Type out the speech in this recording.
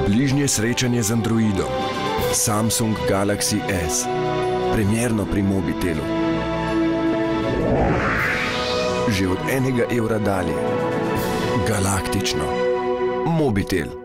Bližnje srečanje z Androidom. Samsung Galaxy S. Premierno pri Mobitelu. Že od €1 dalje. Galaktično. Mobitel.